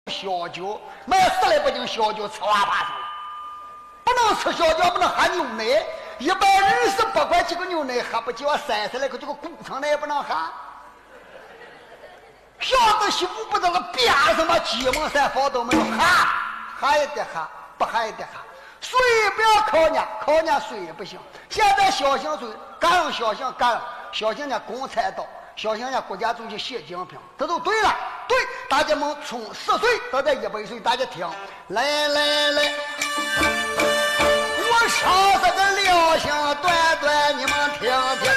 小酒，买10来不斤小酒吃哇巴上了，不能吃小酒，不能喝牛奶，128块几个牛奶喝不起，我30来个这个古城奶也不能喝。小子媳妇不知道边什么鸡毛三房都没有，喝也得喝，不喝也得喝。水不要靠人水也不行。现在小型水，赶上小型赶上小型的公菜道，小型的国家主席习近平，这都对了。对，大家们从10岁到这100岁，大家听，来，我唱这个料香短短，你们听听，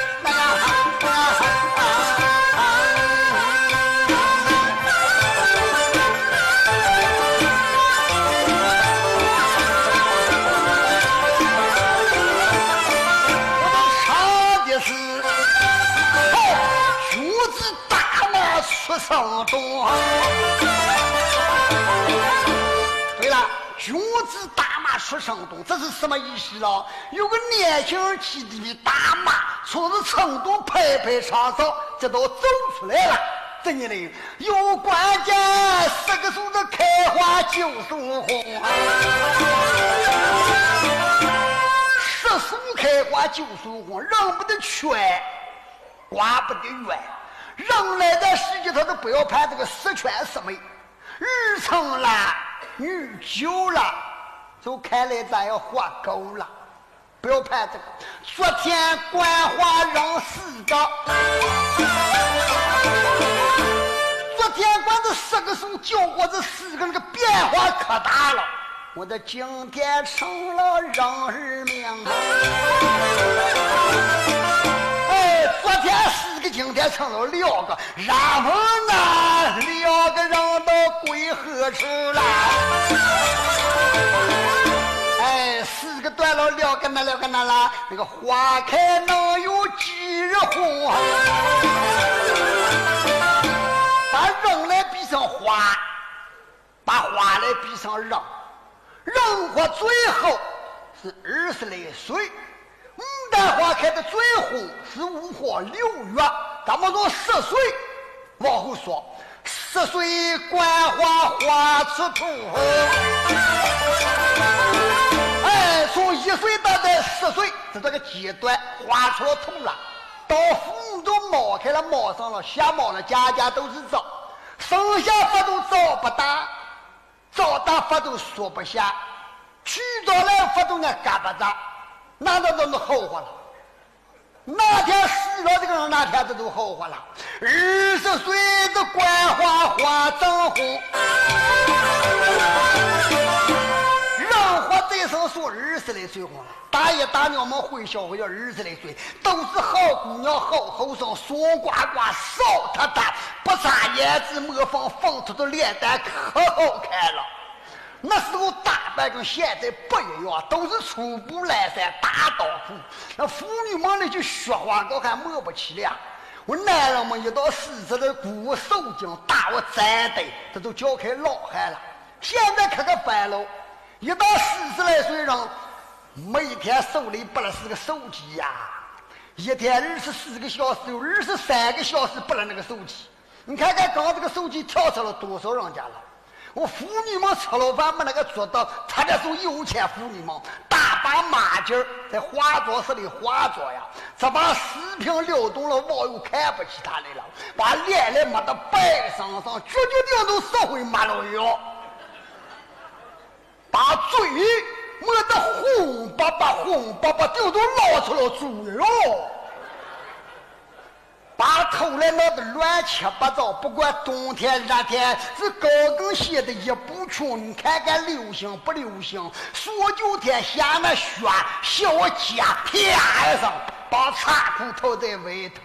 出生东。对了，雄子大马出生东，这是什么意思了？有个年轻人骑的大马从这成都拍拍长哨，这都走出来了。这一类有关键，10个树的开花9树红，10树开花9树红，人不得缺，瓜不得圆。人来在世界上都不要盼这个十全十美，日成了，女久了，就看来咱要活够了，不要盼这个。昨天官话让4个，昨天管这10个数教过这4个，那个变化可大了。我的今天成了人儿命。昨天4个，今天成了2个，然后呢2个人都归何处了？4个断了2个，那2个那了，那个花开能有几日红？把人来比上花，把花来比上人，人活最后是20来岁。牡丹花开的最红是5或6月，咱们说10岁，往后说10岁观花花出土，从1岁到这10岁，这个阶段花出了土了，到父母都冒开了，冒上了，下冒了，家家都是枣，生下发都枣不大，枣大发都说不下，去枣来发都呢干不着。那都后悔了，那天死了这个人，那天这都后悔了。20岁的观花花正红，人活这生说20来岁红了，大爷大娘们会小会要20来岁，都是好姑娘好后生，松呱呱少塌塌，不撒胭脂抹粉，粉出的脸蛋可好看了。那时候打扮跟现在不一样，都是粗布蓝衫大刀裤，那妇女们那句雪花膏还抹不起来。我男人们一到40的鼓我手劲打我站的，这都叫开老汉了。现在可个白了，一到40来岁人，每天手里不了是个手机呀，一天24个小时有23个小时不了那个手机。你看看刚这个手机跳出了多少人家了。我妇女们吃了饭没那个做到，特别是有钱妇女们，大把马劲儿在化妆室里化妆呀，这把视频撩动了，网友看不起他来了，把脸来抹得白生生，绝对都社会抹了药，把嘴抹得红巴巴，就都捞出了猪肉。把头来闹得乱七八糟，不管冬天热天，是高跟鞋的一步穷。你看看流行不流行？说9天下那雪，小家天上把茶裤套在外头。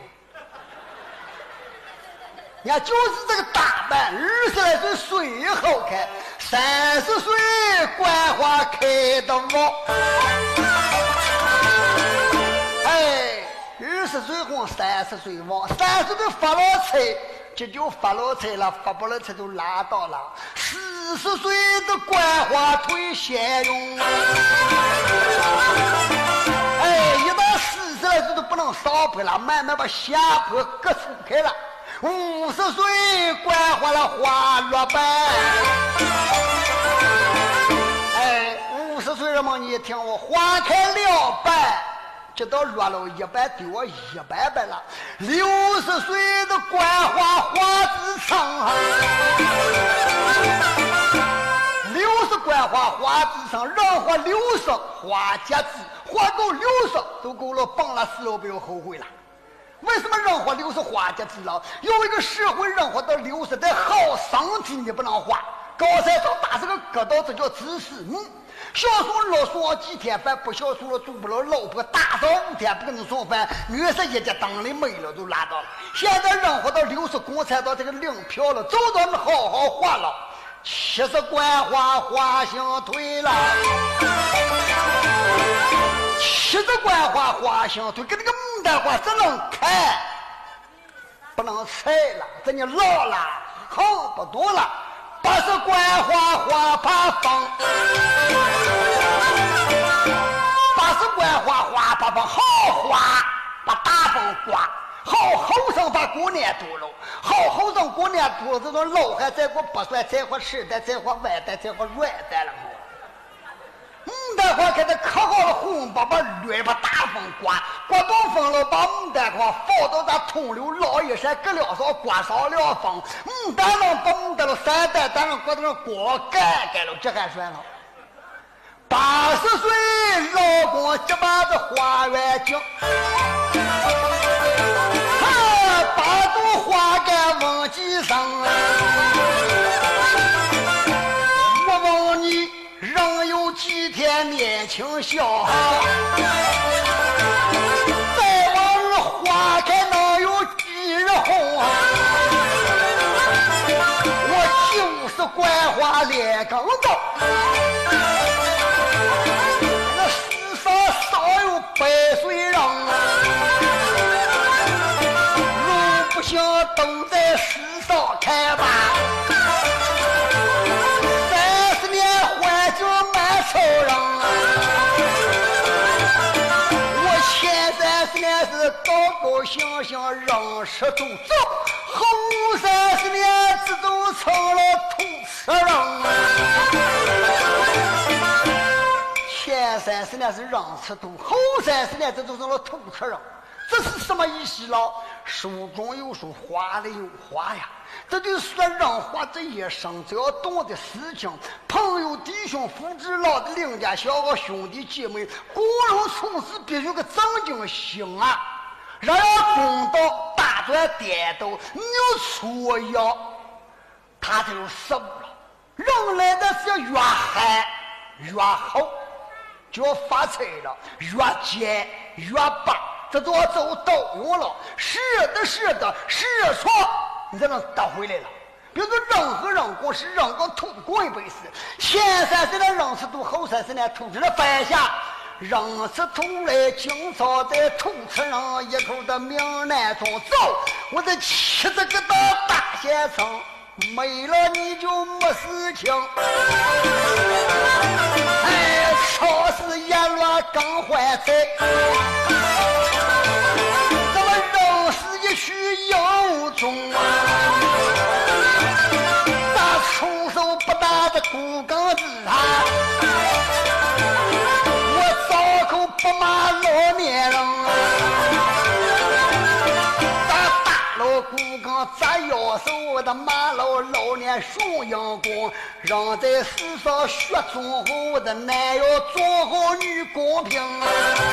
你看，就是这个打扮，20来岁水好看，30岁观花开的旺。20岁红，30岁旺，30岁发了财，这就发了财了，发不了财就拉倒了。40岁的观花退闲用，一到40来岁都不能上坡了，慢慢把下坡割出开了。50岁观花了花落瓣。 们，你听我花开了百，这都落了100对我100了。60岁的官花花子成，60官花花子成，人活60花甲子，活够60都够了，蹦了死了不用后悔了。为什么人活60花甲子了？有一个社会人活到60，得好身体你不能花。高山上打这个疙瘩，这叫自私。小数老送几天饭，不小数了做不了老婆，打扫5天不给你送饭，女是一家当里没了都拉倒了。现在人活到60，共产党这个领票了，走到那好好花了，70官花花行退了，70官花花行退，跟那个牡丹花只能开，不能采了，这你老了，好不多了。80官花花八方，80官花花八方，好花把大风刮，好后生把过年多了，好后生过年多了，这种老汉再过8岁，再活10代，再活外代，再活软代了。牡丹花给他刻好了红粑粑绿，把大风刮到风了，把牡丹花放到咱通流老一山，隔了上刮上了风，牡丹能把牡丹了3代，咱能刮到锅盖盖了，这还算了。80岁老公结巴子花园景，把肚花盖忘记上啊！我问你。仍有几天年轻笑，再往日花开能有几日红啊！我就是官花脸刚高，那世上少有100岁人啊！路不行等在世上开吧。超人啊！我前30年是高高兴兴人吃土走，后30年这都成了土吃人啊！前30年是人吃土，后30年这都成了土吃人，这是什么意思了？书中有书，话里有话呀。这就是说，人活这一生，只要懂的事情，朋友、弟兄、父子、老的邻家小个兄弟姐妹，个人处事必须个正经心啊！人要公道、大转颠倒，你有错要，他就有失误了。人来的是越嗨越好，就要发财了，越尖越棒，这都要走斗用了。是的，是错。你才能得回来了。比如说，人和人过是人跟土过一辈子，前30年人吃土，后30年土吃了反下，人吃土来，今朝在土吃人，一口的命难从走。我这妻子个到大县城，没了你就没事情。哎，超市一乱刚坏菜。去有中啊，咱出手不打的骨刚子啊，我造口不骂老年人啊，咱打了骨刚咱要手的骂了老年熊阳光，让在世上学中后的男要做好女公平啊。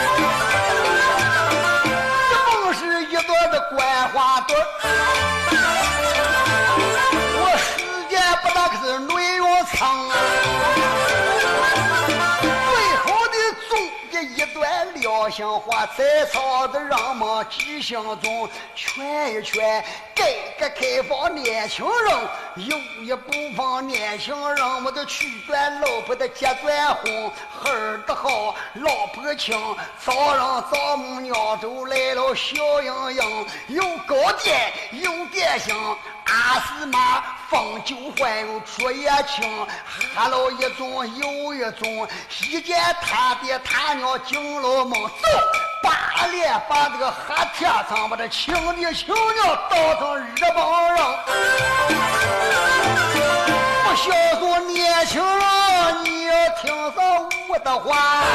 是一朵的关花朵，我时间不大，可是内容长啊。最后的总结一段疗心话，在场的人们记心中劝一劝，改革开放年轻人，有一部分年轻人我都取断老婆的结断婚，儿的好，老婆亲，早上早母鸟都来了笑盈盈，有糕点有点心，阿斯玛风酒坏又出也轻，喝了一盅又一盅，一见他爹他娘进了门，走把脸把这个黑铁厂把这亲爹亲娘当成日本人，不小说年轻人，你要听上我的话。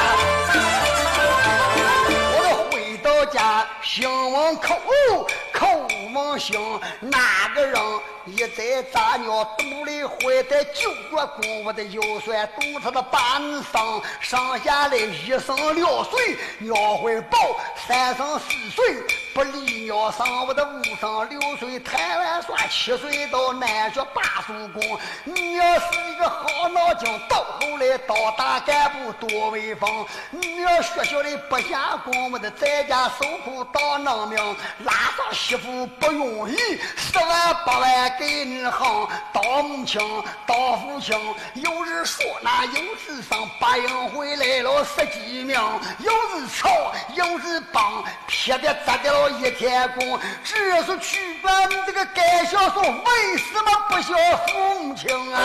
我的回到家，兴往口梦醒，哪个人一在杂鸟肚里回在九国公，我的腰酸肚他的板上，上下来一生6岁，鸟会抱3生4岁，不离鸟上我的5生6岁，台湾耍7岁到南学8叔公。你要是一个好脑筋，到后来到大干部多威风。你要学校里不下功，我的在家受苦到能命，拉上媳妇不容易，10万8万给你行，到母亲到父亲，有日说那有日上把人回来了10几名，有日吵有日帮，撇的砸掉了一天工。这是去管这个该孝顺，为什么不孝父母亲啊？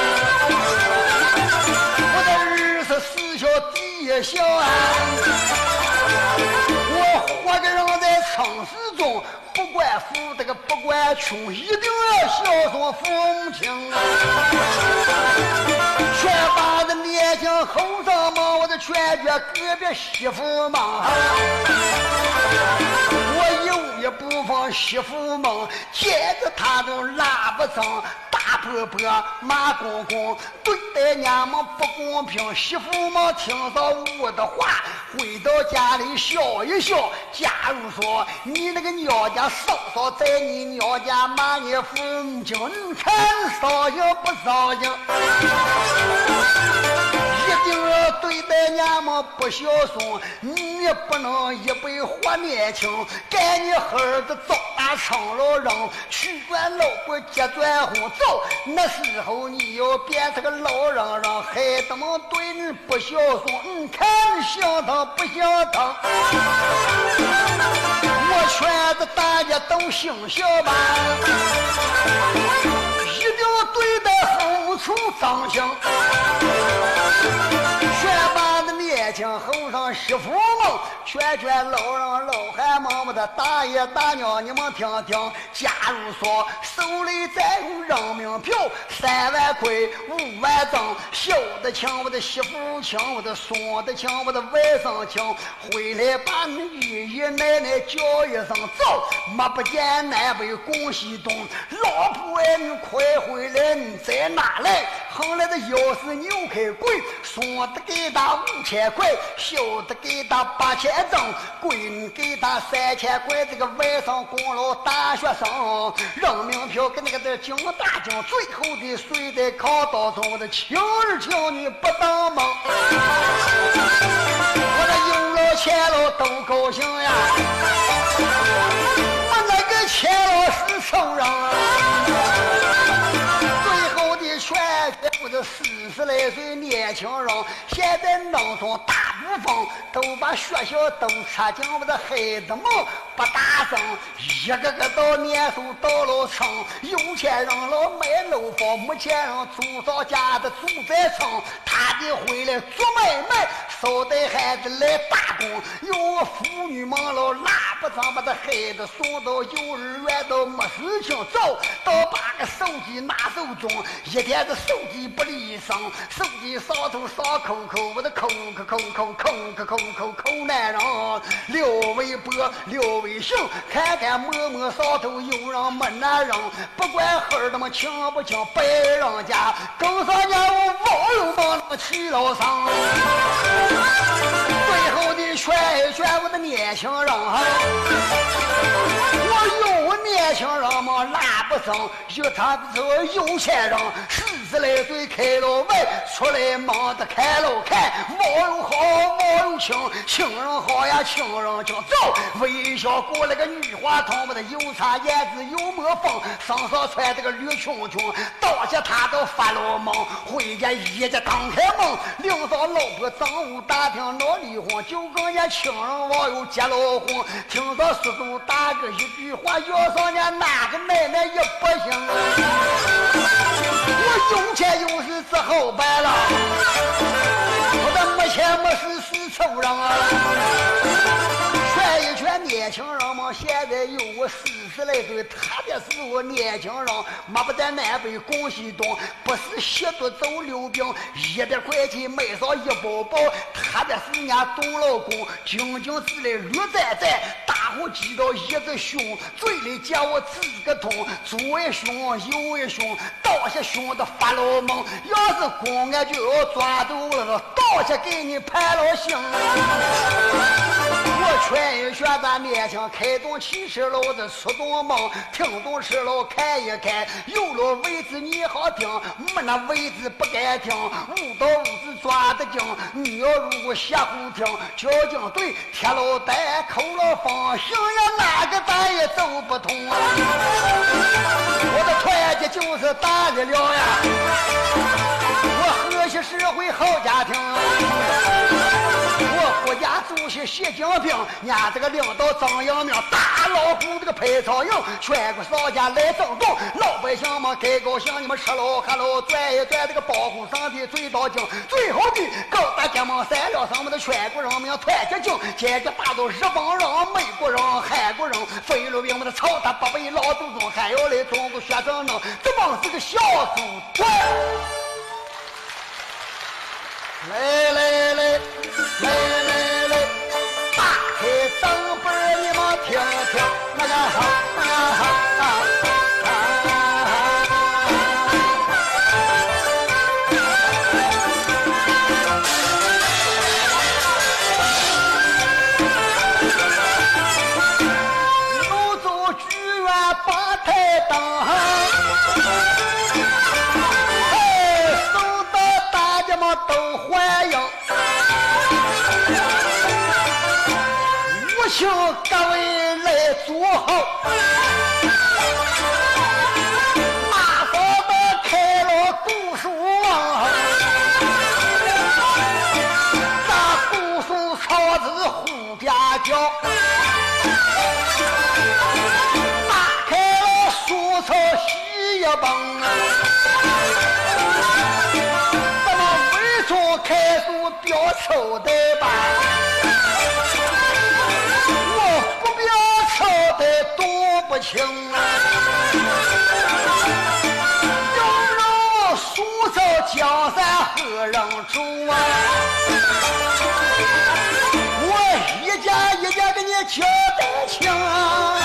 我的24孝第一孝啊！我活着人在城市中，不管富这个不管穷，一定要孝顺父母亲啊！全把的年轻后生们，我的劝劝隔壁媳妇们，我有也不放媳妇们，见着他都拉不上。大婆婆马公公对待娘们不公平，媳妇们听到我的话，回到家里笑一笑。假如说你那个娘家嫂嫂在你娘家骂你父母亲，你看扫兴不扫兴？一定要对待娘们不孝顺，你也不能一辈活年轻，该你儿子长大成了人，去管老婆结转婚走。那时候你要变成个老人，让孩子们对你不孝顺，你看你想疼不想疼？我劝着大家都醒醒吧，一定要对待父母处长相。全把的年轻后生媳妇们，劝劝老人老汉们，我的大爷大娘，你们听听。假如说手里再有人民票3万块5万张，小的请我的媳妇请我的孙的请我的外甥请，回来把你爷爷奶奶叫一声走，没不见南北恭喜东，老婆哎你快回来，你在哪来？后来的钥匙扭开柜，孙的给他5000块，小的给他8000张，闺女给他3000块，这个外甥供了大学生，人民票跟那个的金大奖，最后的睡在炕当中，我的亲儿亲女不当忙，我的有了钱了都高兴呀，我那个钱了是仇人啊，最后的劝我的40来岁年轻人，现在农村大部分都把学校都插进我的孩子们不大生，一个个都念书到了城，有钱人了买楼房，没钱人住到家的住在城，他的回来做买卖，少带孩子来打工，有妇女们了拉不上把这孩子送到幼儿园都没事情做，都把个手机拿手中，一天的手机不离身，手机上头上扣扣，我的扣男人，留微博留微信，看看陌陌上头有人没男人，不管孩儿们亲不亲白人家，跟上家我网友们起了伤，最后的劝一劝我的年轻人哈，我有年轻人们拉不上，有他这有钱人40来岁开了外，出来忙的开了开，网友好网友亲，亲人好呀亲人亲，走微笑过来个女话筒，我的有茶叶子有魔风，身上穿这个绿裙裙，到下他都发了梦，回家一家刚开门，领上老婆丈夫打听闹离婚，就跟人家亲人网友结了婚，听到叔叔大哥一句话，要上家哪个奶奶也不行啊，我有钱有势只好办了，我的没钱没势是仇人啊，劝一劝些年轻人们现在有我40来岁，特别是我年轻人，马不在南北拱西东，不是吸毒走溜冰，100块钱买上一包包，特别是人家董老公静静自来驴仔仔，大伙知道一直凶，嘴里讲我自个通，左一凶右一凶，倒下凶的发了梦，要是公安就要抓住了，倒下给你判了刑。我劝一劝咱年轻，开动汽车喽，这出动梦，听动车喽，看一看，有了位置你好听，没那位置不该听，误到屋子抓得紧。你要如果下胡听，交警队贴了带，扣了方向呀，哪个咱也走不通啊！我的团结就是大的了呀，我和谐社会好家庭啊！我国家主席习近平，伢这个领导张阳明，大老虎这个排草营，全国上下来争动，老百姓们该高兴，你们吃喽喝喽，转一转这个保护上的最到精，最后的高大家们散了上面的全国人民团结精，坚决打倒日本人、美国人、韩国人、菲律宾的操他8倍老祖宗，还要来中国学生能，这帮是个小组团。来，打开灯本你们听听，那个好，那个好。路走剧院把台灯，受到大家们都欢迎。请各位来坐好，马上的开了古书啊，那古书抄字胡家教，打开了书抄西一本啊，咱们为中开书标抽的吧。不清啊，有人书照江山何人住啊？我一家一家给你交代清啊！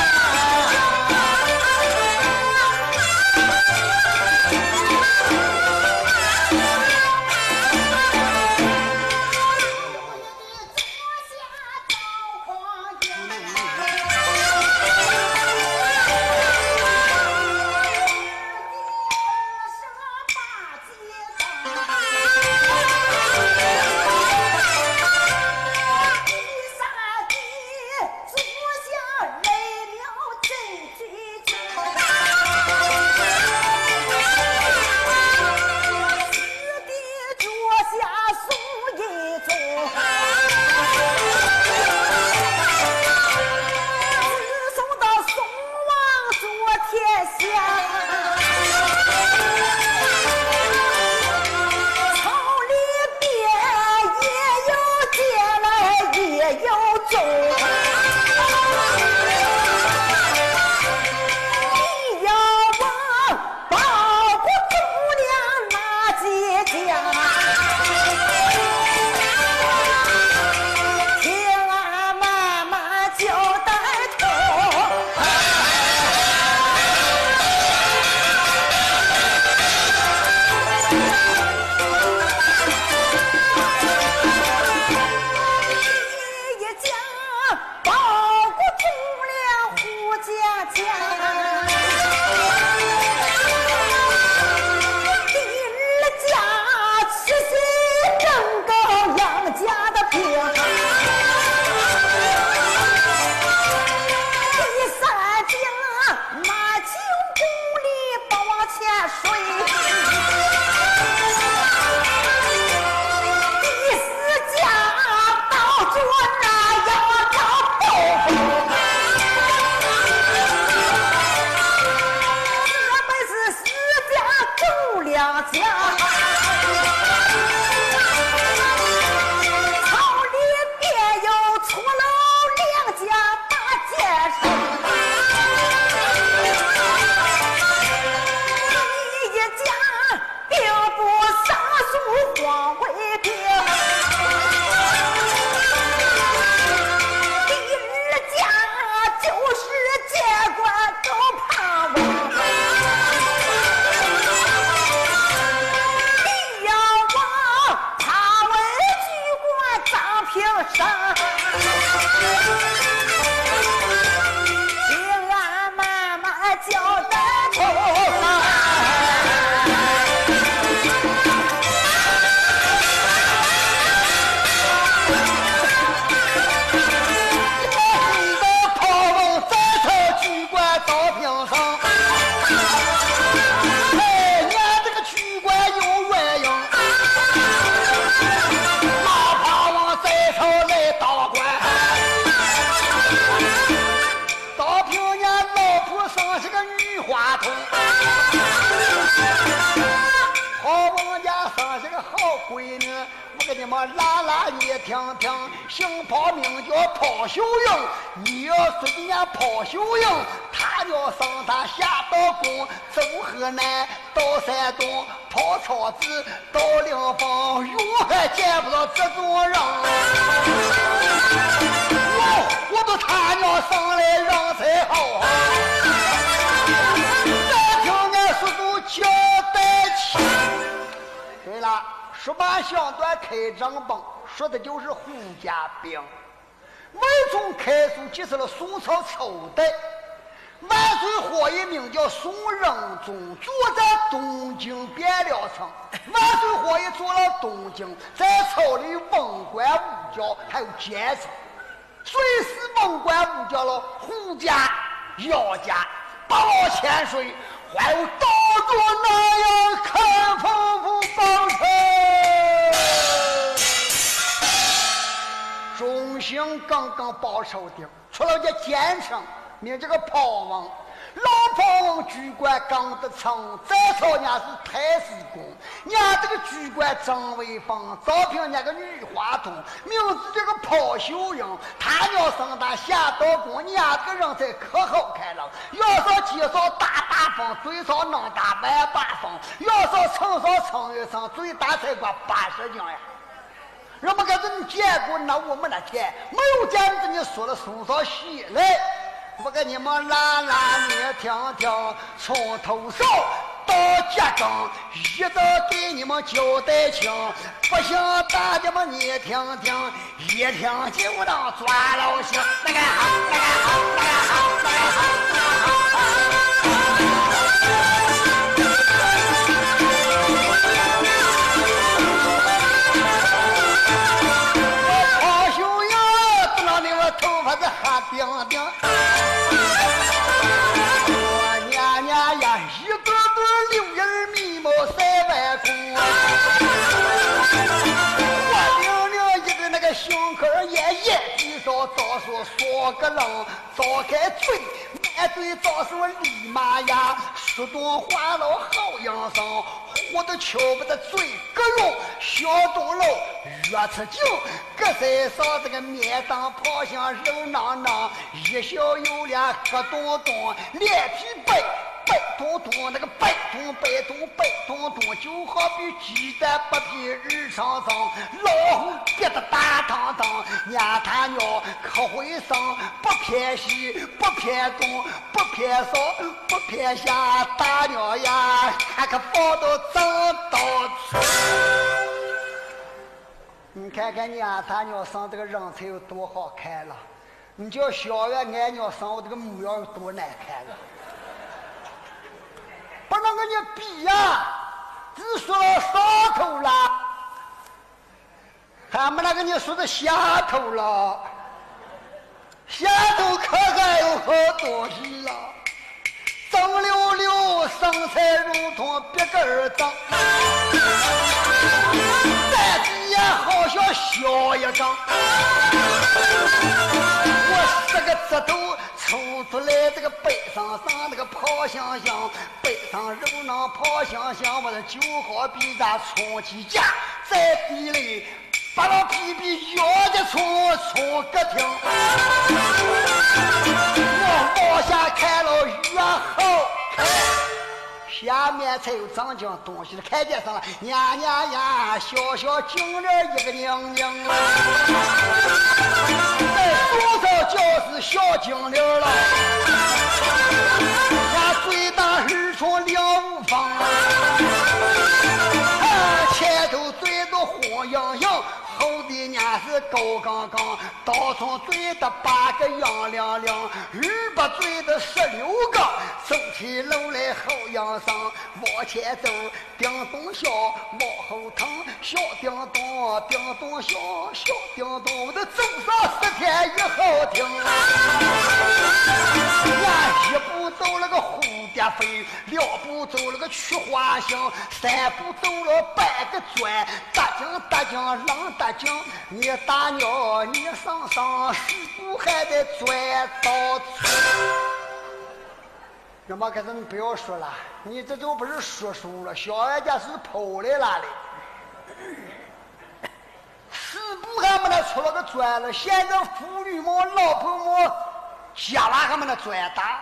光为凭。第二家就是结官都盼望，李阳王他为举官张平生，平安慢慢交代头。拉拉你听听，姓跑名叫跑秀英，你要说人家跑秀英，他要上他下到宫，走河南到山东，跑草子到临汾，永还见不到这种人。我都他娘上来让才好，再听俺叔叔交代起。对了。18相段开张本，说的就是胡家兵。魏忠开书记是了宋朝朝代，万岁火爷名叫宋仁宗，住在东京汴梁城。万岁火爷做了东京，在朝里文官武教还有奸臣，虽是文官武教了胡家、姚家、八老千岁，还有道主那样看丰富报仇。中兴刚刚报仇的，出了这奸臣，名这个炮王，老炮王举官刚得成，再朝人家是太师公，人家这个举官张威芳，招聘人家个女花童，名字这个炮秀英，他要上他下到宫，人家这个人才可好看了，要说介绍大大方，最少能打180方，要说称少称一称，最大才管80斤呀。人们看这你见过，那我们那见没有见着你说了送上喜来，我给你们拉拉你听听，从头上到脚跟，一直给你们交代清。不行，大家们你听听，一听就能抓老心。那个好，那个好，那个好，那个好，那个好。冰冰，我娘娘呀，一对对六人密谋3万公，我领领一个那个胸口也一早早说个人，早开嘴，满嘴早说立马呀，说顿话了好养生，活得瞧不得嘴个肉，小动肉越吃劲，搁身上这个面当泡像肉囊囊，一小有俩黑咚咚，脸皮白白咚咚，那个白咚白咚白咚咚，就好比鸡蛋不皮日常上，老虎憋得大堂堂，伢他娘可会生，不偏西不偏东不偏上不偏下，大娘呀看可放到正道去。你看看伢他娘生这个人才有多好看了，你叫小月俺娘生我这个模样有多难看了，不能跟你比呀，只说了上头了，还没那跟你说的下头了，下头可还有好东西了，脏溜溜身材如同别个儿脏，再低呀好像小一张，我10个指头抽出来这个背上那个泡香香，背上肉囊泡香香，我的就好比咱充气架在地里把老皮皮摇的冲个停，我往下看了越好看， 下面才有长讲东西的，看见上了呀呀呀，小小精灵一个娘娘啊，在多少教是小精灵了，呀最大耳从两无方啊，前头嘴都红莹莹。后的呢是高杠杠，倒从嘴的8个杨亮亮，耳巴嘴的16个，走起路来后仰上，往前走，叮咚小，往后腾，小叮咚，叮咚小，小叮咚，我的走上10天以后听啊，一步走了个蝴蝶飞，2步走了个菊花香，3步走了8个转，大江浪大江，你大鸟你上4步还得转到处。那么可是你不要说了，你这就不是说书了，小人家是跑来了的。4步还没那出了个转了，现在妇女们老婆们家了还没那转大。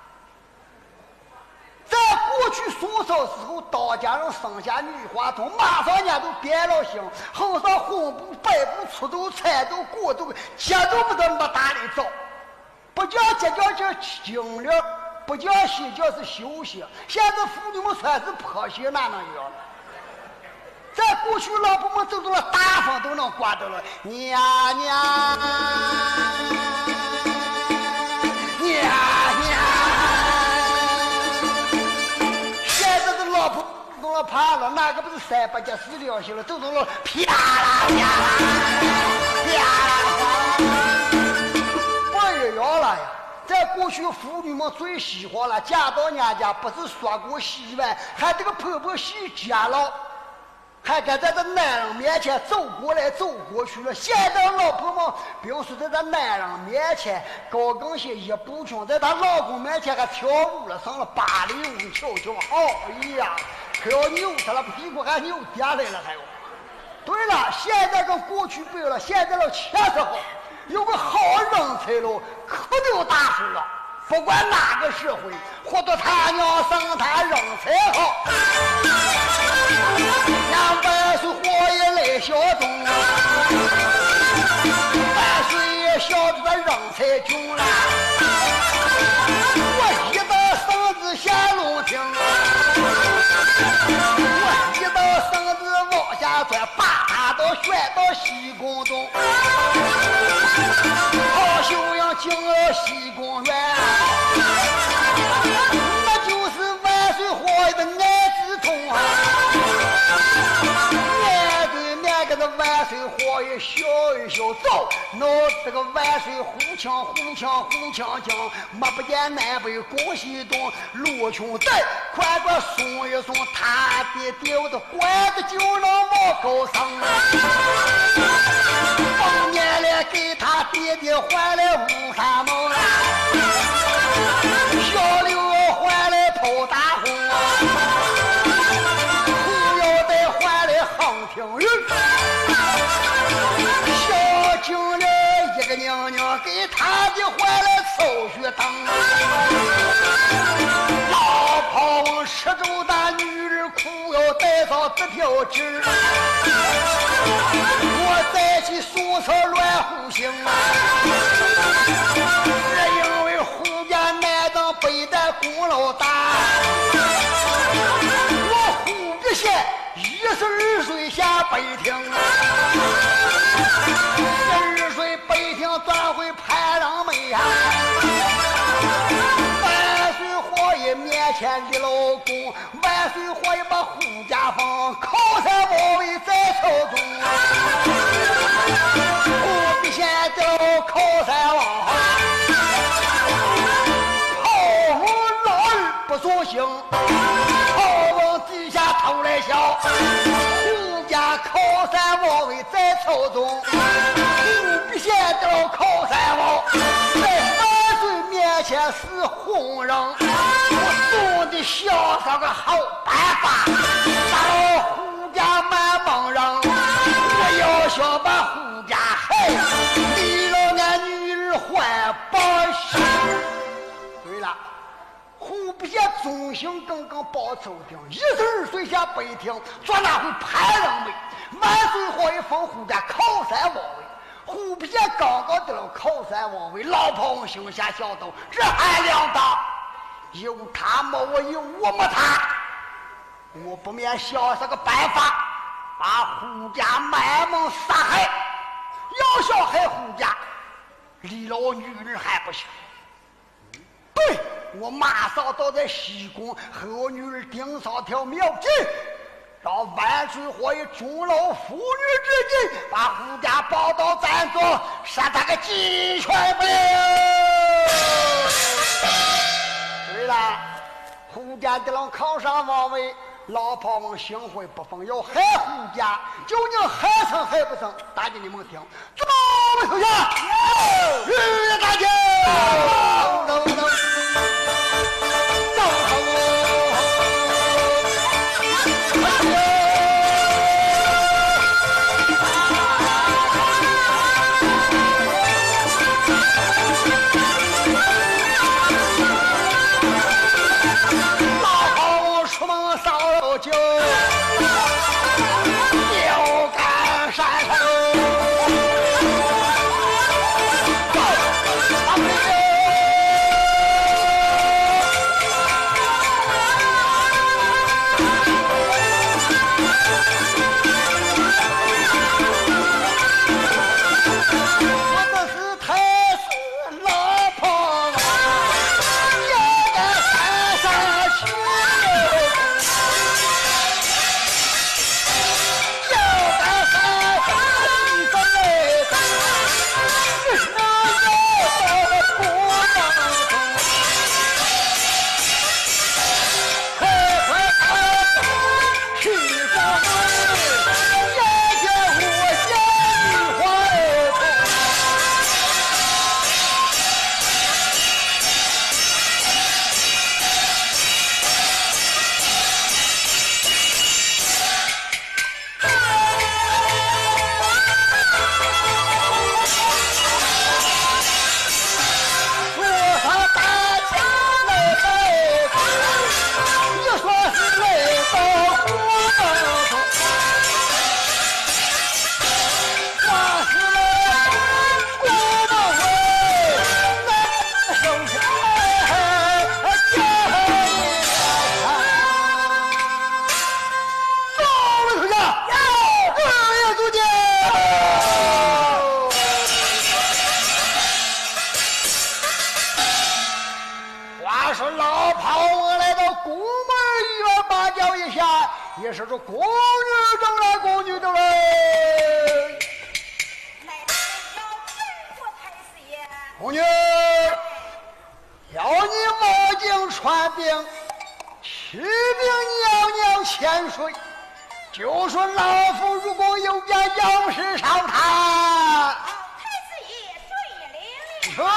在过去宋朝时候，刀家人生下女花童，马上人家都变了形，后上红布、白布、粗豆、菜豆、果豆，节都不得没大的早，不叫节叫精灵，不叫鞋叫是休息。现在妇女们穿是破鞋哪能样了？在过去老婆们走到了大风都能刮到了，娘娘，娘娘。老婆弄了怕了，那个不是3、8家4两行了，都弄了啪啦啪啦不一样了呀！在过去，妇女们最喜欢了，嫁到娘家不是刷锅洗碗，还这个婆婆洗家了，还敢在这男人面前走过来走过去了。现在老婆们，比如说在这男人面前高跟鞋一步穷，在她老公面前还跳舞了，上了芭蕾舞，瞧瞧好呀！可要扭他了，屁股还扭掉来了，还有。对了，现在跟过去比了，现在了70后，有个好人才喽，可就大事了。不管哪个社会，活到他娘生他人才好。200岁活也来小众啊，100岁也小着的人才穷了。我一到绳子下龙庭啊，我一到绳子往下拽，把他都旋到西宫中。好修养进了西宫院，那就是万岁活的爱之痛啊！面对面跟着万岁活也笑一笑，走，闹这个万岁呼枪呼枪呼枪枪，没不见南北宫西东，罗琼在快快送一送，他的丢的管子就能往高上啊！当年来给他爹爹换来53毛啊，小刘换来跑大红啊，裤腰带换来航天人，小精灵一个娘娘给他的换来抽血糖啊，老炮王10周大女人裤腰带上这条筋儿，我再去宋朝乱胡行啊，是因为胡家南当北带功劳大，我胡个县12岁下北庭啊，12岁北庭转回潘郎妹啊，万岁皇爷面前立了功，万岁皇爷把胡家放靠山保卫在朝中啊，胡必县的靠山王炮王老儿不作兴，炮王地下头来笑，胡家靠山王位在朝中，胡必县的靠山王在万岁面前是红人，我送的潇洒个好办法，打了胡家满帮人，我要想把胡家害，离了俺女儿还报喜。对了， 湖不下中兴刚刚报仇的，12岁下北庭，做那回派人没？万岁皇爷封湖家靠山王位，湖不下刚刚得了靠山王位，老炮王心下小斗，这还了得？有他没我，有我没他，我不免想是个办法，把胡家卖萌杀害。要想害胡家，离了我女儿还不行。对，我马上到在西宫和我女儿顶上条妙计，让万岁皇爷中老妇女之际，把胡家抱到咱中，杀他个鸡犬不留。对了，胡家得了靠上王位，老炮们心怀不放，要害胡家，究竟害成害不成？大家你们听，怎么没头下？日大家走。也是这宫女中来，宫女中来。宫女，要你冒警传兵，启禀娘娘千岁，就说老夫如果有家杨氏上堂。 太师爷罪领。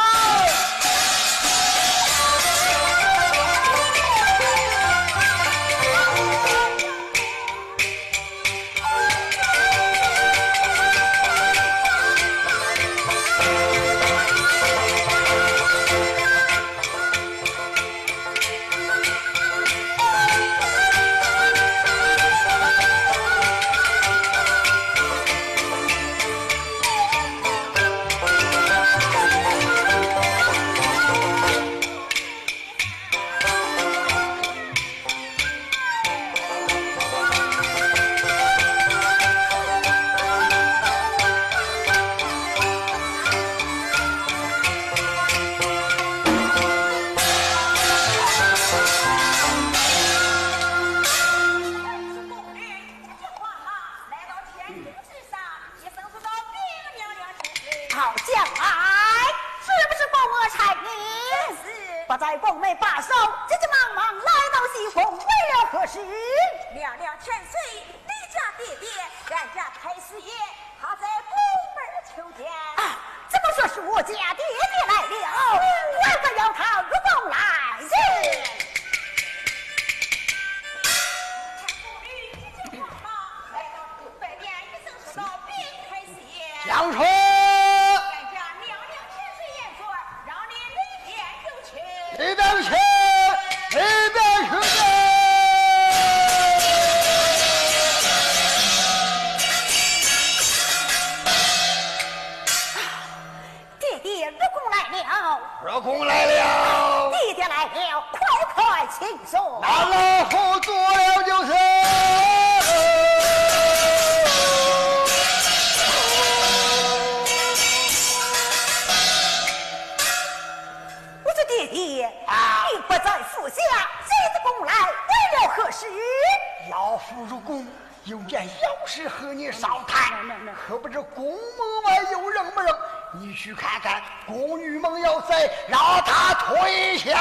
你少谈，可不知宫门外有人不人？你去看看，宫女们有谁？让他退下。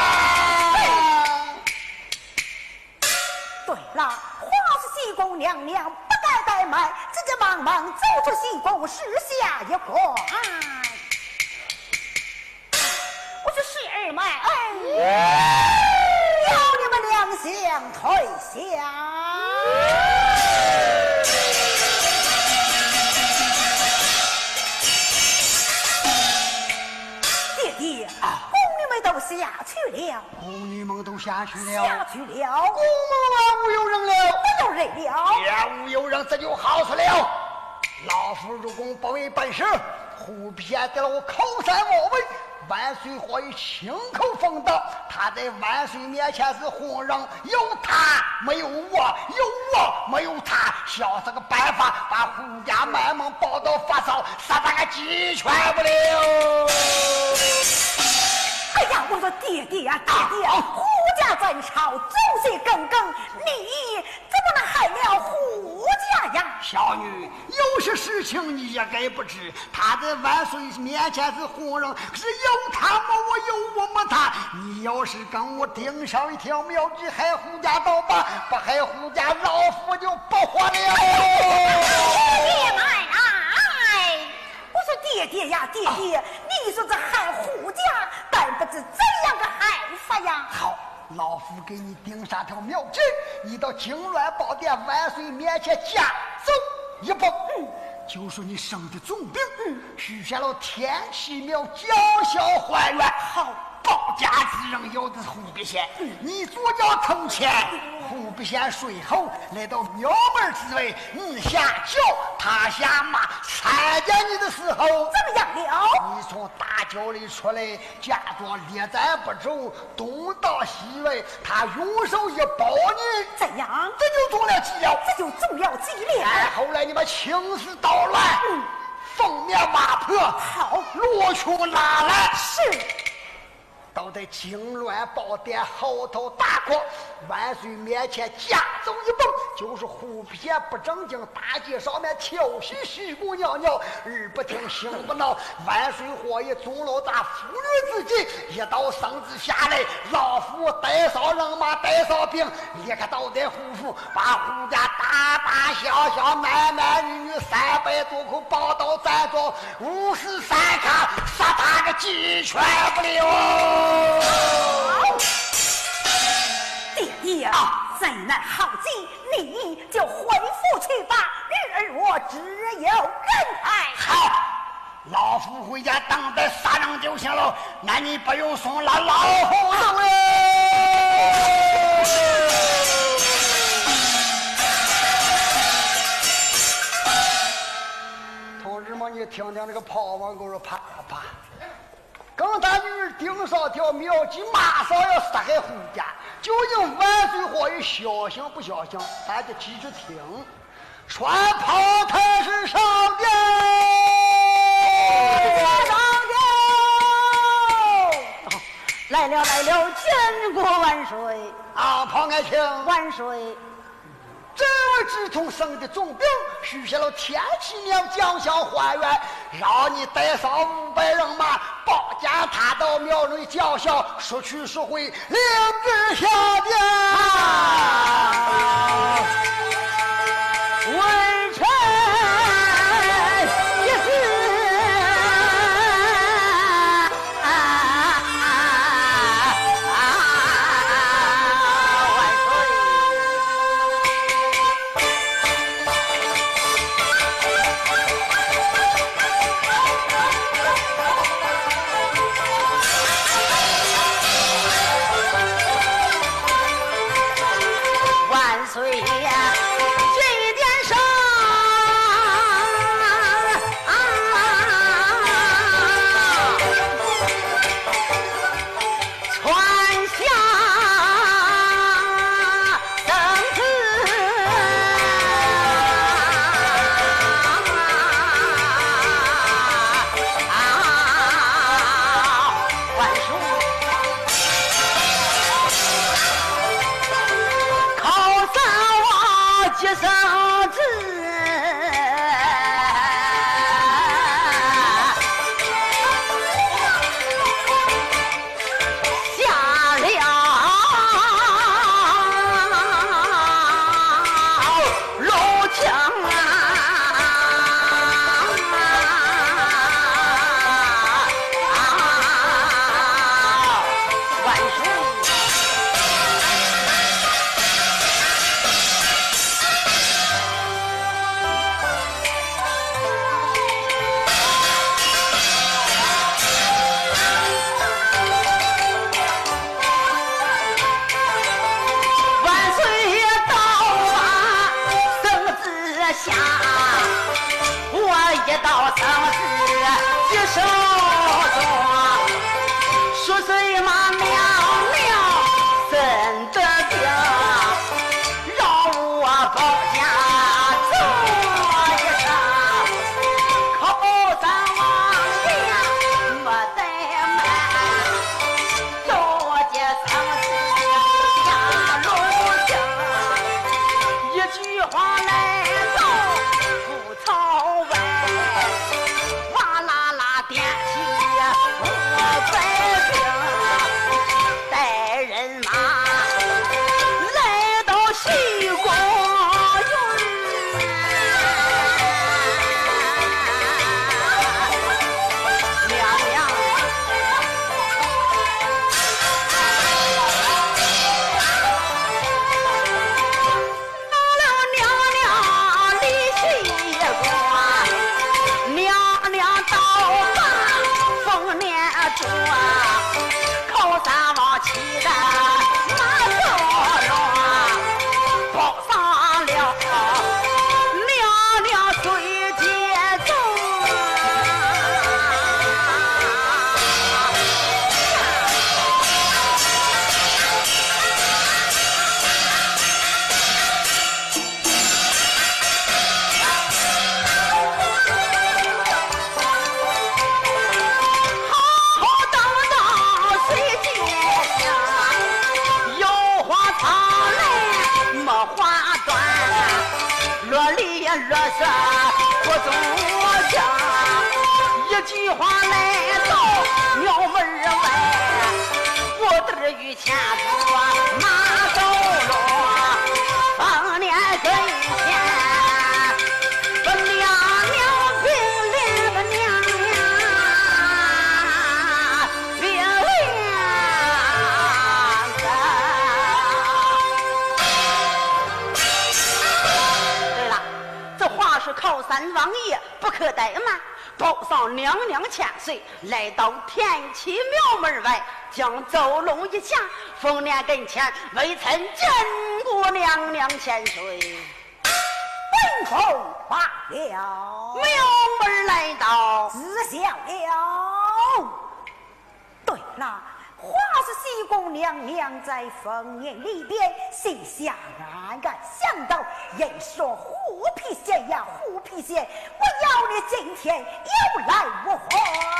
对了，花是西宫娘娘，不该怠慢，急急忙忙走出西宫，施下一关。我是十二妹，要你们两相退下。爹爹，宫女们都下去了。 宫女们都下去了。 下去了。 宫门外无有人了。 没有人了。 也无有人，这就好说了。老夫入宫不为本事，忽偏得了我口才我为。万岁或以亲口奉道，他在万岁面前是红人，有他没有我，有我没有他，想这个办法把胡家满门报到发烧，杀他个鸡犬不留。 哎呀，我说爹爹啊，爹爹，胡家在朝，祖先耿耿，你怎么能害了胡家呀？ 小女，有些事情你也该不知。他在万岁面前是红人，可是有他没我，有我没他。你要是跟我盯上一条妙计，害胡家倒罢，不害胡家，老夫就不活了。 爹妈哎！我说爹爹呀，爹爹，你说这害胡家，但不知怎样个害法呀？ 好。老夫给你定下条妙计，你到金銮宝殿万岁面前驾走一步，就说你生的重病，许下了天启庙叫嚣还愿。好，保家之人有的是胡必贤，你左脚腾前，胡必贤随后来到庙门之位，你下轿，他下马，参见你的时候怎么样了？ 你从大轿里出来，假装列站不住，东倒西歪，他用手一抱你， 怎样？ 这就中了计了， 这就中了计了。 后来你们青丝捣乱，封面挖破， 好， 罗琼拉来， 是。 都在金銮宝殿后头大哭，万岁面前驾走一蹦，就是胡撇不正经，大街上面调戏西姑娘娘，日不听心不恼，万岁或也中了咱妇女之计，一道绳子下来，老夫带上人马，带上兵，立刻到在胡府，把胡家大大小小男男女女300多口抱到站中，53卡，杀他个鸡犬不留。 爹爹啊，灾难好急，你就回府去吧，日儿我只有人爱。 好，老夫回家等待杀人就行了，那你不用送了，老夫走了。同志们，你听听这个炮王给我啪啪。刚他女儿盯上条妙计，马上要杀害胡家，究竟万岁或有小心不小心？大家记住听，传炮台是上殿， 上殿，来了来了，建国万岁！ 啊，炮爱卿万岁！ 这位之童生的重病，许下了天启庙将相还愿，让你带上500人马，保驾他到庙内叫嚣，说去说回，领旨下殿。 微臣一时万岁！ 一道生死几手中，数岁马娘娘真得病，让我保家做一生，靠山王爷没得买，做这生死下路行，一句话来到不朝外，哇啦啦点起我百姓，带人马来到西宫院，娘娘娘娘离西宫，娘娘到把丰年桌，靠山王骑的马走龙，报上了娘娘随节奏。好好当当随节香，有花藏来没花断，落里落色不中将，一句话来到庙门外，我得与前夫马走龙，丰年跟前不娘娘并列不娘娘并列对了，这话是靠山王爷不可怠慢，报上娘娘千岁，来到天齐庙门外，将走龙一下，丰年跟前微臣真过娘娘千岁。 本侯罢了， 庙门来到， 知晓了。对了，话是西宫娘娘在丰年里边心下暗暗想到，人说虎皮鞋呀虎皮鞋，我要你今天有来无回。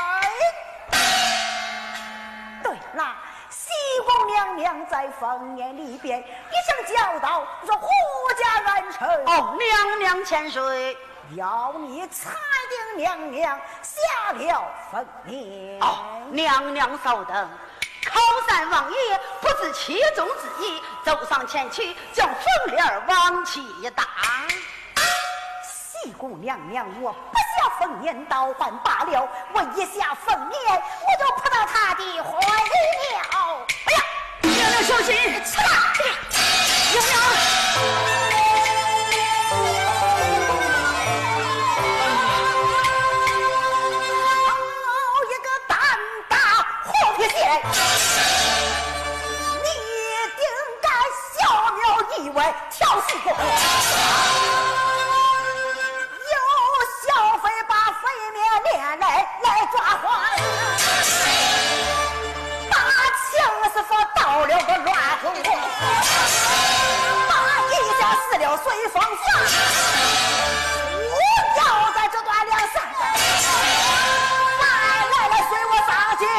对了，西宫娘娘在丰年里边一声叫道，说胡家人臣哦，娘娘千岁。 要你裁定娘娘下了丰年。 哦，娘娘稍等，靠山王爷不知其中之意，走上前去将凤帘往起一打。 西宫娘娘，我不下丰年倒换罢了，我一下丰年我就扑到他的怀里了。 哎呀，娘娘小心！是吧？娘娘。 你定该小庙以外挑戏过，有小匪把匪面连来抓坏，把强师傅到了个乱哄哄，把一家死了随风散，我要在这段两三个来随我上去见。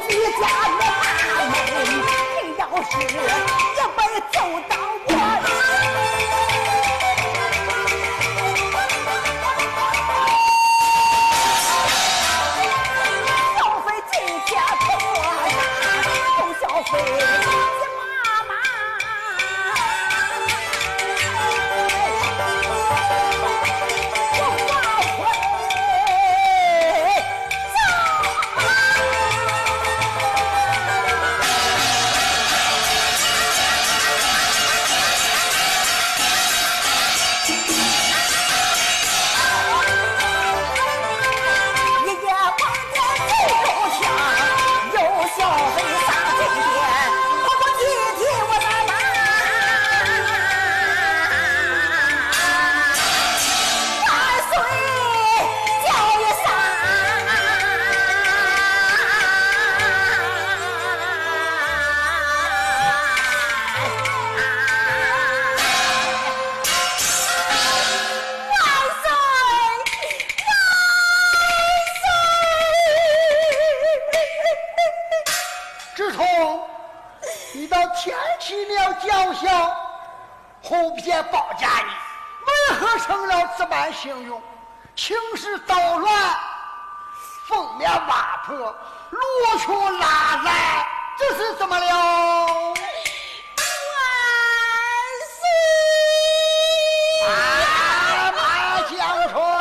居家的大门，你要是也没走到我。小飞今天不我打，董小飞你妈妈。 后边保家你为何成了这般形容？情势捣乱，封面挖破，罗裙拉来，这是怎么了？马江春。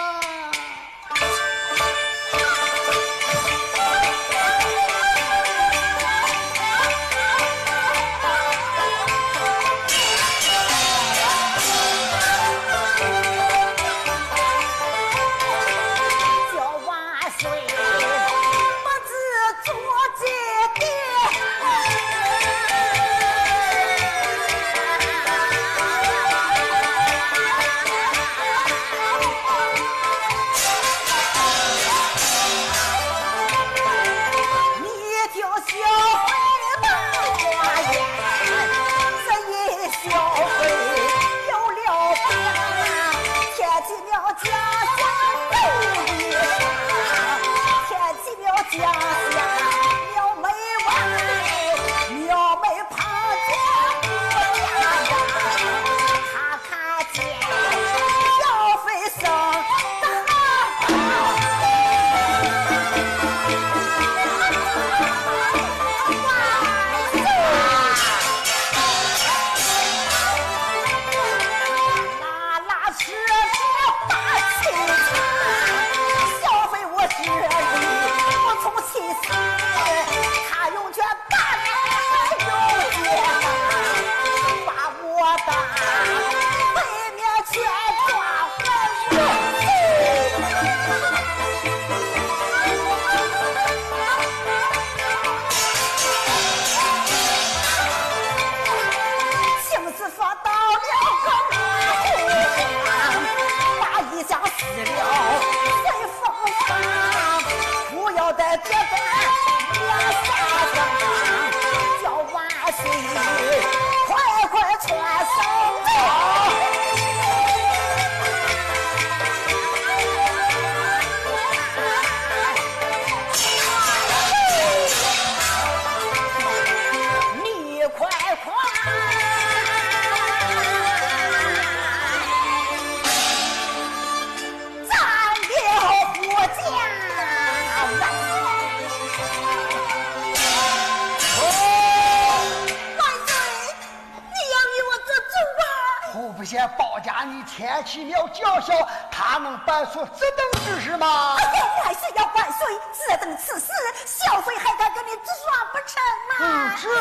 保家你天启庙叫嚣，他能办出这等之事吗？ 万岁要万岁！这等此事，小妃还敢跟你直说不成吗？ 是。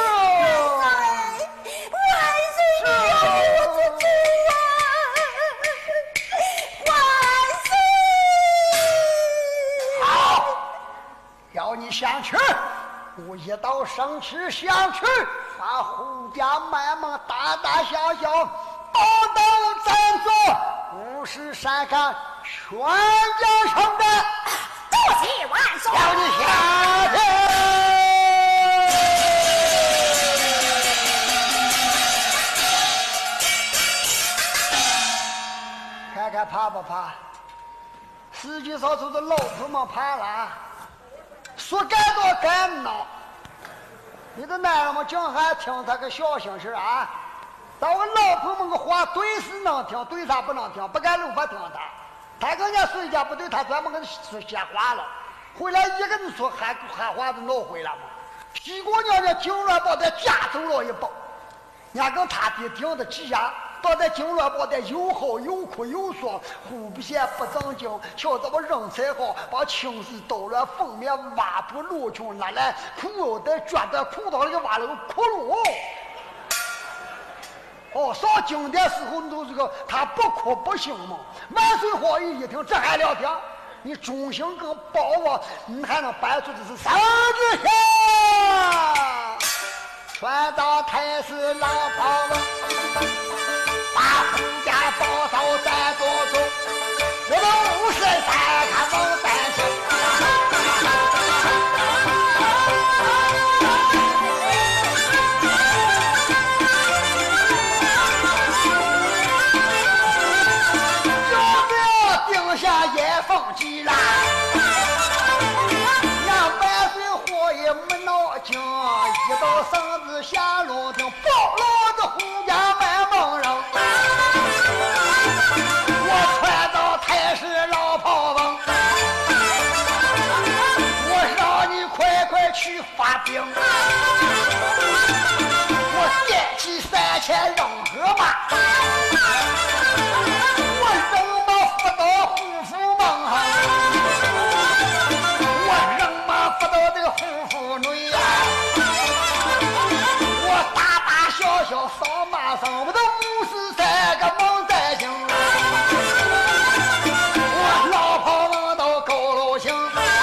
万岁要我做主啊！万岁！ 好，要你先去，我一到生吃相去，把胡家卖萌大大小小。宝刀暂坐，无事善干，全将成的。 多谢万岁！ 要你下去。看看怕不怕？实际上就是老婆们怕了。 说该多该闹。你的男人们讲还听他个小心事啊！到我老婆们个话对是能听，对啥不能听，不敢露法听他。他跟人家睡觉不对，他专门跟他说瞎话了。回来一个人说喊话都闹回来嘛。屁股娘家金銮宝在家走了一包，人家跟他爹盯着急呀。倒在金銮宝的又好又哭又爽，虎不嫌不正经，瞧着我人才好，把青丝抖乱，封面挖不罗裙拿来，裤腰带卷在裤裆里挖了个窟窿。哦，上经典时候都是个他不哭不行嘛。万岁皇帝一听这还了得，你忠心跟包我，你还能摆出的是啥子呀？传到太师老婆子，把胡家宝刀再做做，我们53看王三生。也放鸡啦，让万岁火也没闹精，一到绳子下龙庭，暴露的胡家满蒙人。我传到太师老炮王，我让你快快去发兵，我点起3000人和马。扫马上我都53个蒙在心，我老婆们都高楼行，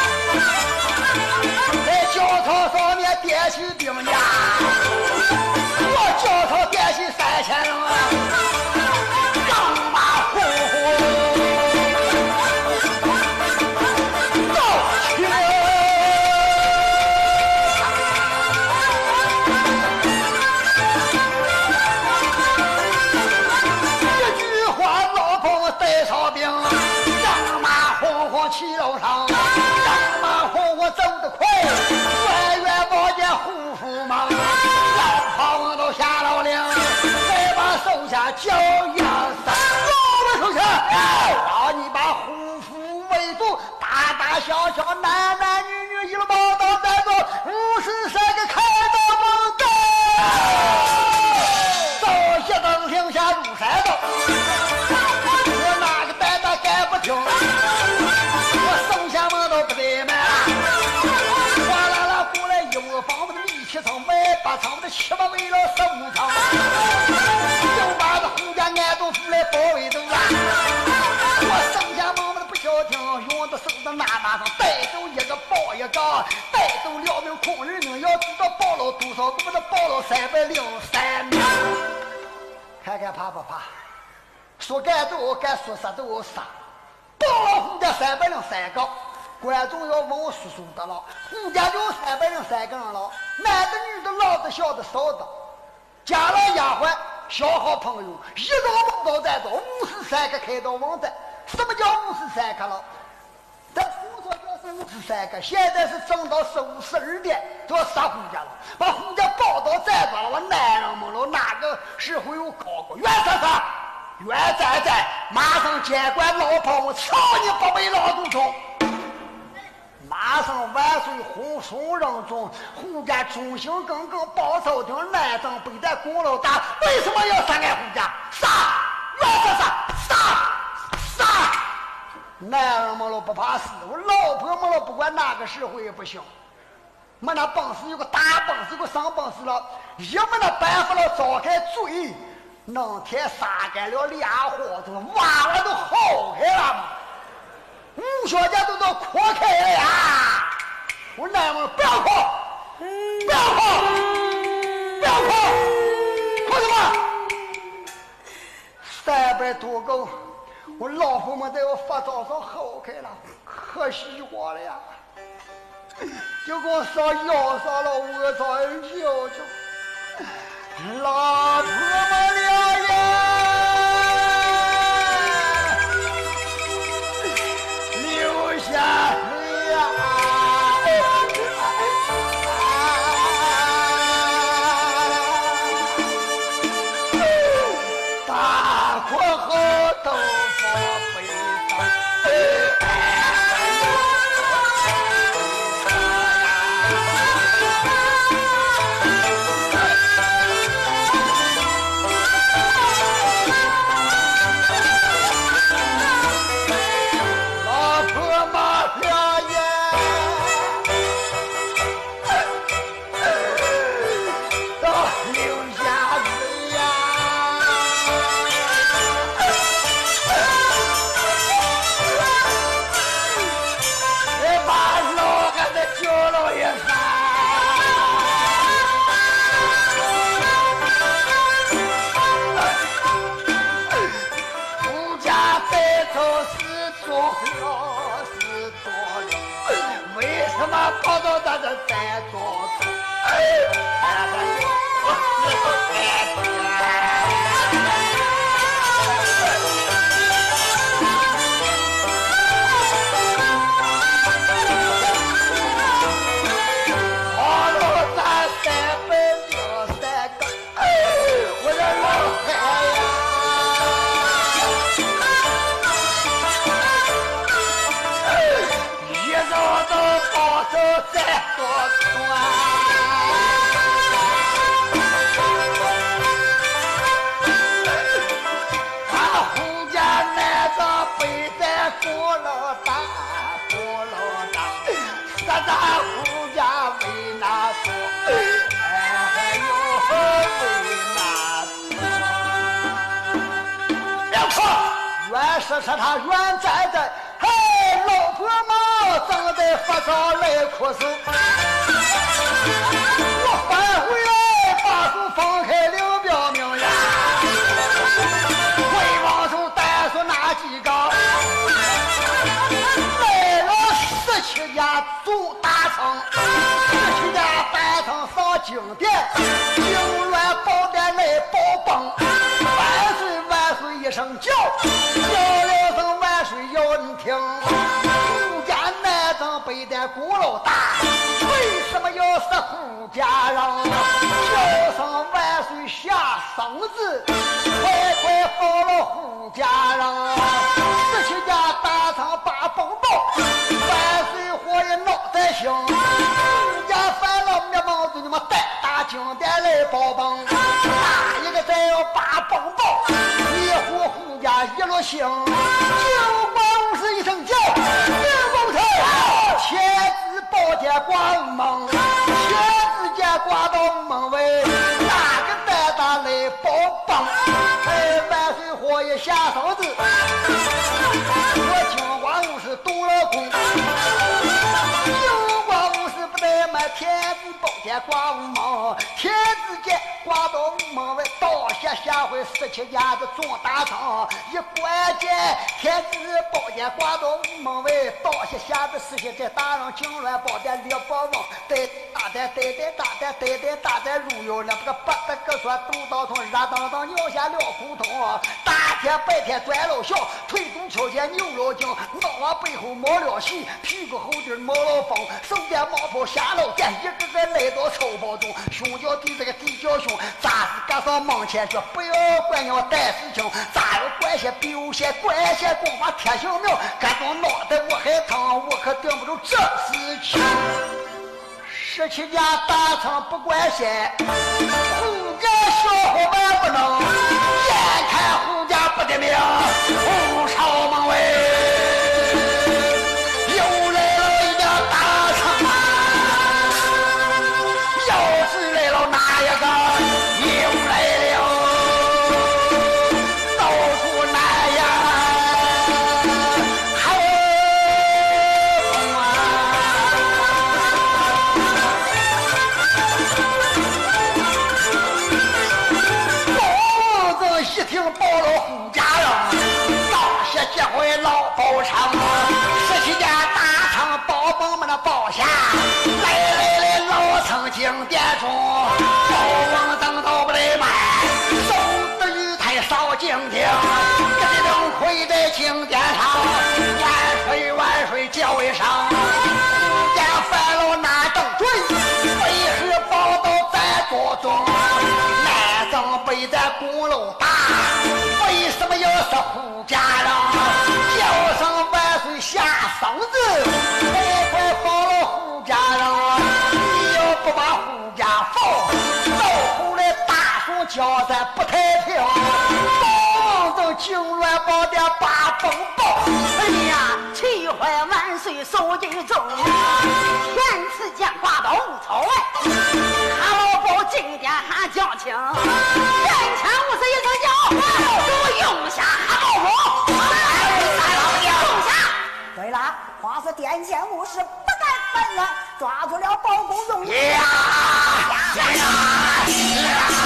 在教场上面点起兵呀，我教场点起3000人啊，张马虎虎到去。骑楼上，张马虎虎走得快，远远望见虎父忙，老胖都下了令，再把手下叫一声，我手下，让你把虎父围住，大大小小男男女女一路报道带走53个开刀猛的，早些灯停下入山道，我哪个带他该不听。把场子7把围了15场，又把这胡家安东府来包围住了。我剩下妈妈的不消停，用的手的拿马上带走一个抱一个，带走2名空人命，要知道报了多少，不是报了303名。看看怕不怕？说干都干，说啥都啥。报了胡家303个。观众要问我叔叔的了，胡家就303个人了，男的、女的、老的、小的、少的，加了丫鬟、小好朋友，一道蒙刀在做53个开刀王在。什么叫53个了？在胡说叫是53个，现在是整到12点都要杀胡家了，把胡家宝刀宰抓了，我男人们了，哪个社会有高过？袁三三、袁仔仔，马上监管老婆，我操你不为老祖宗！马上万岁洪松人中，胡家忠心耿耿，包朝廷南征北战功劳大，为什么要杀俺胡家？杀！冤杀！男人们了不怕死，我老婆们了不管哪个社会也不行。没那本事，有个大本事，有个上本事了，也没那办法了，召开嘴，能天杀干了俩伙子，娃娃都好开了嘛。武小家都到扩开了呀！我奶们不要哭，不要哭，不要哭，哭什么？300多个，我老婆们在我发早上好开了，可惜我了呀！就给我上腰上了，我找人救救，老婆们了呀！下呀， 嘛跑到咱这再做主？是他远在这，嘿，老婆嘛正在发烧来哭诉。我返回来，把手放开刘表明呀，回往手单说哪几个？来了17家总大成，17家大成上经典，经乱宝殿来宝崩，万岁万岁一声叫。胡家南庄北殿鼓老大，为什么要杀胡家人？叫声万岁下圣旨，快快放了胡家人！17家大堂把风暴，万岁火也闹在心。胡家犯了灭亡子，你们带大经典来报崩，哪一个再要把风暴？一呼胡家一路行。一声叫，刘公头，天子宝剑挂门，天子剑挂到门外，哪个带大来保帮？哎，万岁火也下嫂子，我京官武士动了功，京官武士不得买天子宝剑挂门，天子剑挂到门外，倒下回17家的总大堂，一关键天子宝剑挂到门外，倒下的17家大人惊乱宝殿列宝王，对大胆如有两个八的个说都到通，热当当尿下了胡同，大天白天钻了笑，腿肚敲前扭了筋，脑往背后冒了气，屁股后劲冒了风，手边冒泡下了电，一个个来到草包中，胸叫地这个地叫胸，咋子赶上门前说不要管我带事情，咋有关系比有些关系光把铁小苗赶到脑袋我还疼，我可顶不住这事情。17家大成不关心，胡家小伙伴不能，眼看胡家不得命，胡朝门外又来了一家大成啊！又是来了哪一个？又来了，到处南呀，还一听报了胡家人，倒下结回老包场，17家大堂包帮们的包下，来老曾经殿中，包王等都不得买，手的玉台烧经厅，这种亏在经殿上，万岁叫一声，胡家犯了哪等罪？为何报到在座中？南征北在公路大。为什么要是胡家人？叫声万岁下圣旨，快放了胡家人！你要不把胡家放，到后来大宋交战不太平，保王经乱宝殿把风暴。 哎呀，气坏万岁手机中，天赐剑挂到五朝外，他老包进殿还讲情，眼前51声叫，都用下好不？用下。 对了，话是殿前无事不该分了，抓住了包公用意。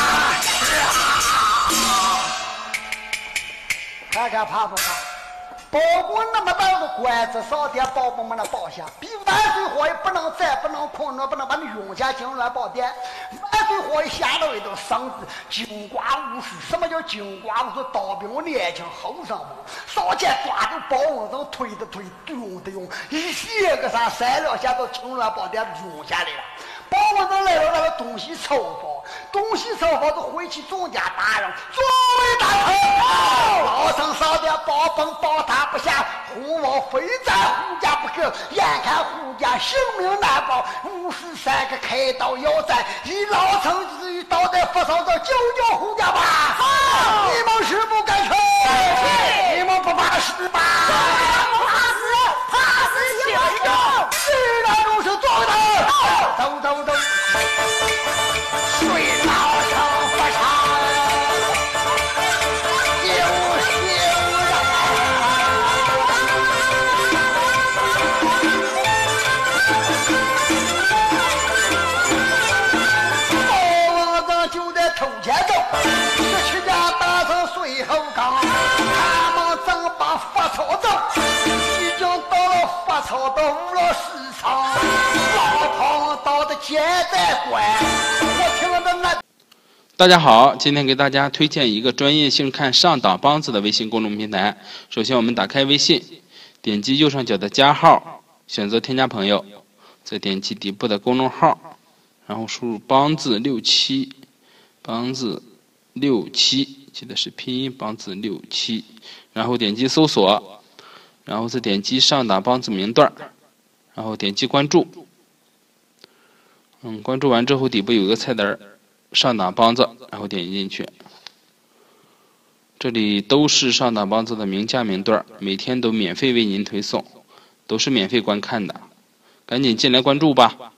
看看怕不怕？ 包公那么大个官子，上天包公们那包下，比万岁皇爷不能宰，不能困，不能把你永下金銮宝殿。万岁皇爷下到一道圣旨，金瓜无数。什么叫金瓜无数？刀兵年轻后上武，上前抓住包公正推的推，用的用，一些个啥三两下到金銮宝殿用下来了。包公正来到那个东西抽包，东西抽包就回去众家大人，众位大臣，老丞上殿包崩包他不下，虎王非在胡家不可，眼看胡家性命难保，53个开刀要斩，以老臣之意倒在佛上这救救胡家吧！好，你们是不敢去？你们不怕死吧？ 不怕死，怕死行不行？ 既然如此，做的走走走，水老城不长，就休包王就在头前走，17家大臣随后刚，他们正把发草走，已经到了发草的无了市场，老庞到的现在关，我听着那。 大家好，今天给大家推荐一个专业性看上党梆子的微信公众平台。首先我们打开微信，点击右上角的加号，选择添加朋友，再点击底部的公众号，然后输入梆子67，梆子67，记得是拼音梆子67，然后点击搜索，然后再点击上党梆子名段，然后点击关注。关注完之后底部有个菜单上党梆子，然后点击进去。这里都是上党梆子的名家名段，每天都免费为您推送，都是免费观看的，赶紧进来关注吧。